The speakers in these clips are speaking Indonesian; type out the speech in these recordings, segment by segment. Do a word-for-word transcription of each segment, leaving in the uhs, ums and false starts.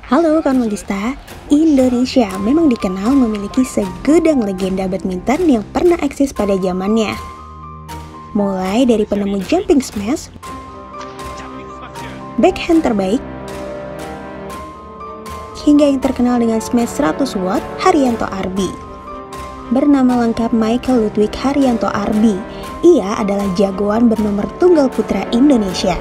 Halo kawan Magista, Indonesia memang dikenal memiliki segudang legenda badminton yang pernah eksis pada zamannya. Mulai dari penemu jumping smash, backhand terbaik, hingga yang terkenal dengan smash seratus watt, Haryanto Arbi. Bernama lengkap Michael Ludwig Haryanto Arbi, ia adalah jagoan bernomor tunggal putra Indonesia.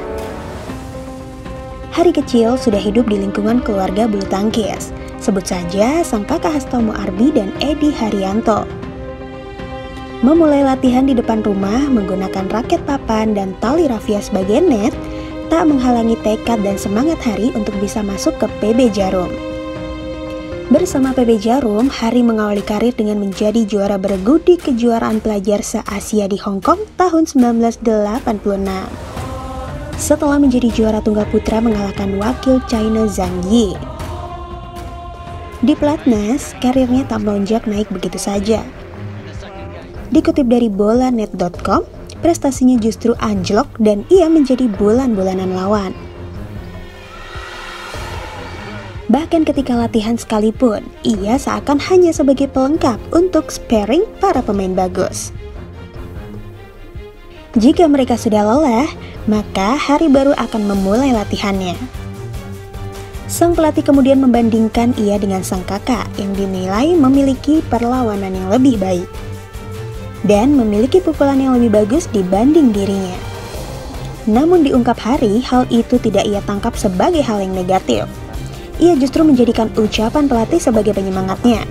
Hari kecil sudah hidup di lingkungan keluarga bulu tangkis. Sebut saja sang kakak Hastomo Arbi dan Edi Haryanto. Memulai latihan di depan rumah menggunakan raket papan dan tali rafia sebagai net, tak menghalangi tekad dan semangat Hari untuk bisa masuk ke P B Jarum. Bersama P B Jarum, Hari mengawali karir dengan menjadi juara beregu di kejuaraan pelajar se-Asia di Hong Kong tahun seribu sembilan ratus delapan puluh enam. Setelah menjadi juara tunggal putra mengalahkan wakil China Zhang Yi. Di pelatnas, karirnya tak melonjak naik begitu saja. Dikutip dari bolanet dot com, prestasinya justru anjlok dan ia menjadi bulan-bulanan lawan. Bahkan ketika latihan sekalipun, ia seakan hanya sebagai pelengkap untuk sparring para pemain bagus. Jika mereka sudah lelah, maka Hari baru akan memulai latihannya. Sang pelatih kemudian membandingkan ia dengan sang kakak yang dinilai memiliki perlawanan yang lebih baik dan memiliki pukulan yang lebih bagus dibanding dirinya. Namun diungkap Hari, hal itu tidak ia tangkap sebagai hal yang negatif. Ia justru menjadikan ucapan pelatih sebagai penyemangatnya.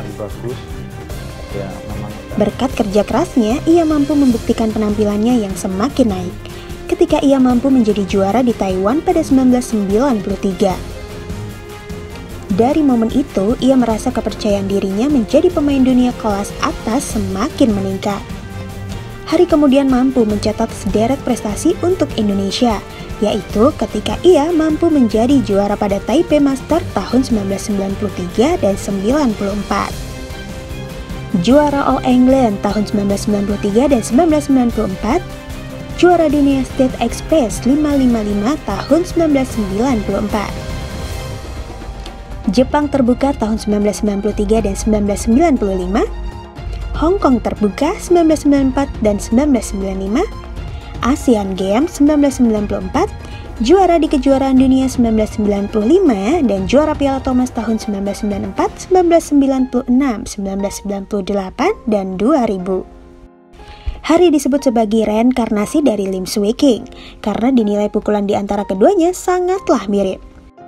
Berkat kerja kerasnya, ia mampu membuktikan penampilannya yang semakin naik ketika ia mampu menjadi juara di Taiwan pada seribu sembilan ratus sembilan puluh tiga. Dari momen itu, ia merasa kepercayaan dirinya menjadi pemain dunia kelas atas semakin meningkat. Hari kemudian mampu mencatat sederet prestasi untuk Indonesia, yaitu ketika ia mampu menjadi juara pada Taipei Master tahun seribu sembilan ratus sembilan puluh tiga dan sembilan puluh empat. Juara All England tahun seribu sembilan ratus sembilan puluh tiga dan seribu sembilan ratus sembilan puluh empat, juara dunia State Express lima lima lima tahun seribu sembilan ratus sembilan puluh empat, Jepang Terbuka tahun seribu sembilan ratus sembilan puluh tiga dan seribu sembilan ratus sembilan puluh lima, Hong Kong Terbuka seribu sembilan ratus sembilan puluh empat dan seribu sembilan ratus sembilan puluh lima, ASEAN Games seribu sembilan ratus sembilan puluh empat, juara di kejuaraan dunia seribu sembilan ratus sembilan puluh lima, dan juara Piala Thomas tahun seribu sembilan ratus sembilan puluh empat, seribu sembilan ratus sembilan puluh enam, seribu sembilan ratus sembilan puluh delapan, dan dua ribu. Hari disebut sebagai reinkarnasi dari Lim Swee King karena dinilai pukulan di antara keduanya sangatlah mirip.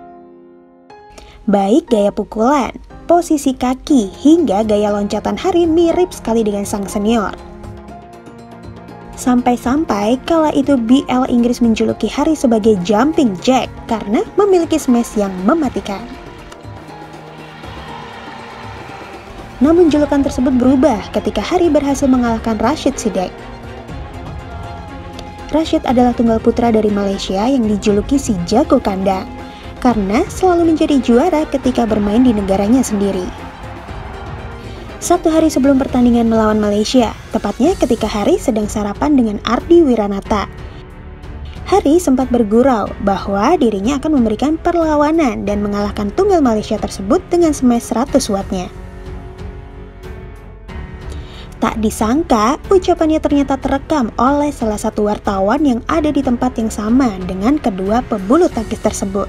Baik gaya pukulan, posisi kaki, hingga gaya loncatan Hari mirip sekali dengan sang senior. Sampai-sampai kala itu B L Inggris menjuluki Hari sebagai Jumping Jack karena memiliki smash yang mematikan. Namun julukan tersebut berubah ketika Hari berhasil mengalahkan Rashid Sidek. Rashid adalah tunggal putra dari Malaysia yang dijuluki si jago kandang karena selalu menjadi juara ketika bermain di negaranya sendiri. Satu hari sebelum pertandingan melawan Malaysia, tepatnya ketika Hari sedang sarapan dengan Ardi Wiranata, Hari sempat bergurau bahwa dirinya akan memberikan perlawanan dan mengalahkan tunggal Malaysia tersebut dengan smash seratus wattnya. Tak disangka, ucapannya ternyata terekam oleh salah satu wartawan yang ada di tempat yang sama dengan kedua pebulu tangkis tersebut.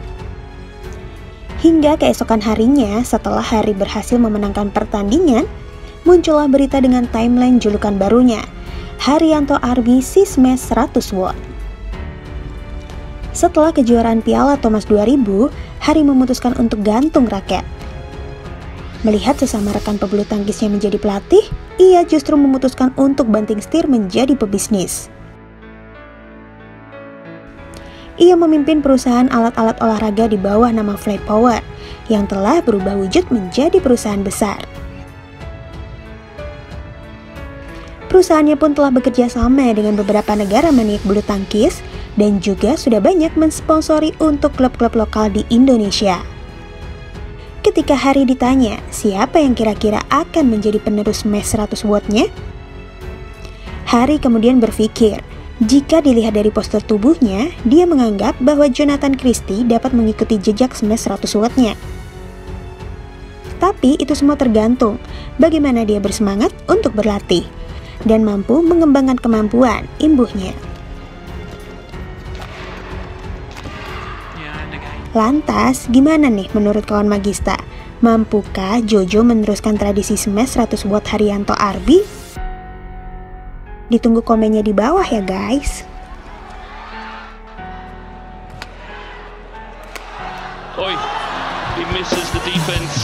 Hingga keesokan harinya, setelah Hari berhasil memenangkan pertandingan, muncullah berita dengan timeline julukan barunya, Haryanto Arbi si smash seratus watt. Setelah kejuaraan Piala Thomas dua ribu, Hari memutuskan untuk gantung raket. Melihat sesama rekan pebulu tangkisnya menjadi pelatih, ia justru memutuskan untuk banting setir menjadi pebisnis. Ia memimpin perusahaan alat-alat olahraga di bawah nama Flight Power yang telah berubah wujud menjadi perusahaan besar. Perusahaannya pun telah bekerja sama dengan beberapa negara maniak bulu tangkis dan juga sudah banyak mensponsori untuk klub-klub lokal di Indonesia. Ketika Hari ditanya siapa yang kira-kira akan menjadi penerus smash seratus wattnya, Hari kemudian berpikir Jika dilihat dari postur tubuhnya, dia menganggap bahwa Jonathan Christie dapat mengikuti jejak smash seratus wattnya. Tapi itu semua tergantung bagaimana dia bersemangat untuk berlatih dan mampu mengembangkan kemampuan imbuhnya. Lantas, gimana nih menurut kawan Magista? Mampukah Jojo meneruskan tradisi smash seratus watt Haryanto Arbi? Ditunggu komennya di bawah ya guys. Oi, he misses the defense.